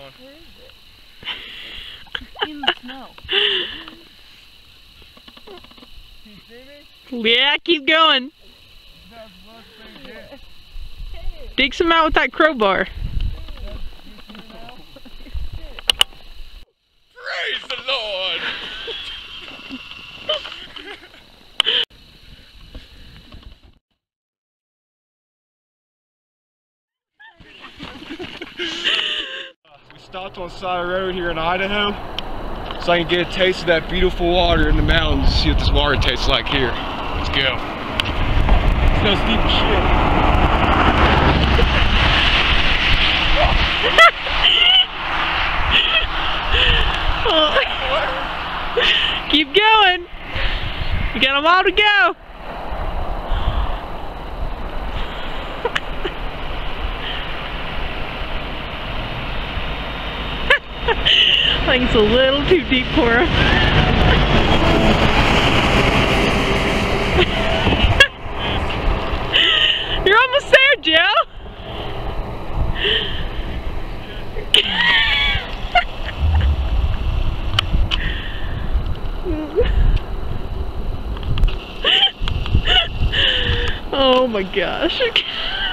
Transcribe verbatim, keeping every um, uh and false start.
going. Where is it? In the snow. Can you see me? Yeah, keep going. Dig some out with that crowbar. Praise the Lord! We stopped on the side of the road here in Idaho so I can get a taste of that beautiful water in the mountains, see what this water tastes like here. Let's go. It's no steep as shit. Oh. Keep going. You got them all to go. I think it's a little too deep for him. You're almost there, Joe. Oh my gosh.